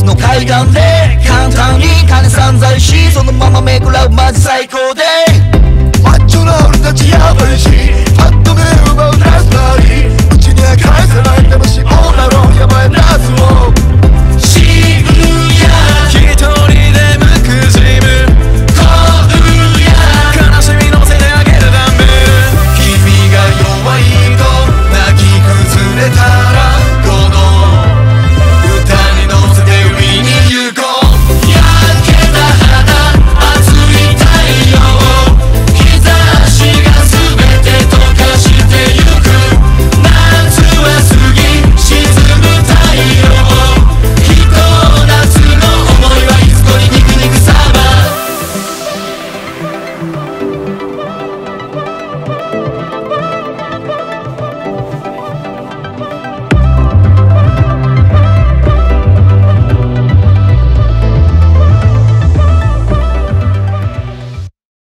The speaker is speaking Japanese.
スの階段で簡単に金散財し、そのまま巡らうマジ最高で、マッチョな俺たちやばいし、パッと目を奪うラズバリー、うちには返せない魂、オーナローやばいナーズを